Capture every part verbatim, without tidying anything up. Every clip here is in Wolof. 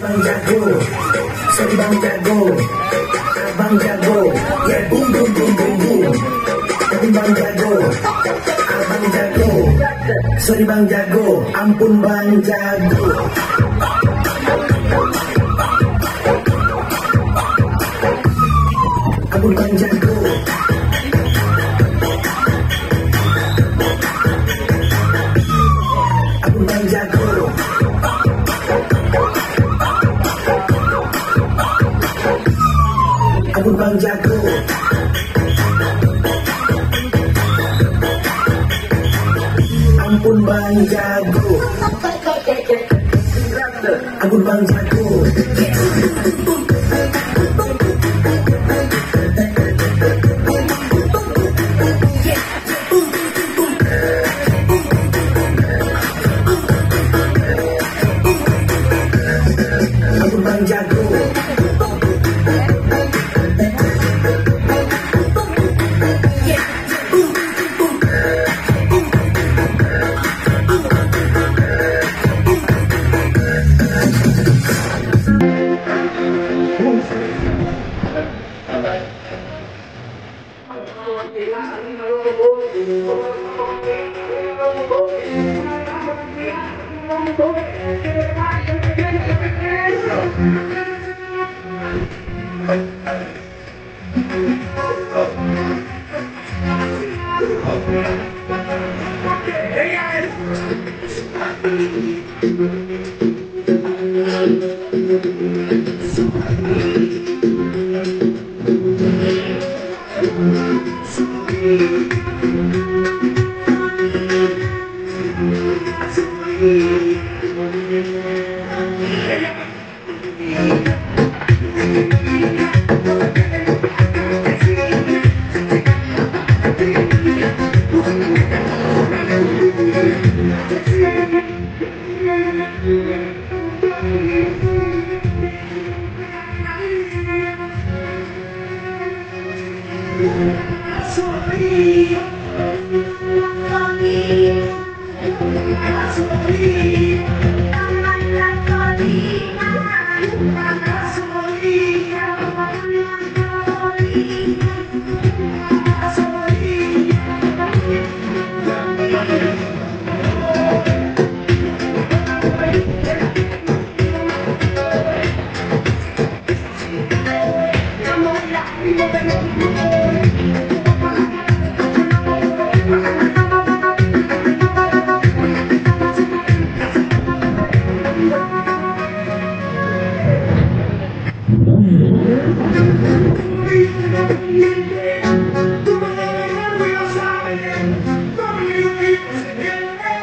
Abang jago, sorry bang jago, abang jago, yeah boom boom boom boom boom. Tapi bang jago, abang jago, sorry bang jago, ampun bang jago. Ampun bang jago. Ampun bang jago. Ampun bang jago. Ampun bang jago. Ampun bang jago. Ampun bang jago.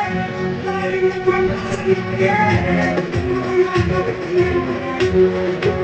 Yeah.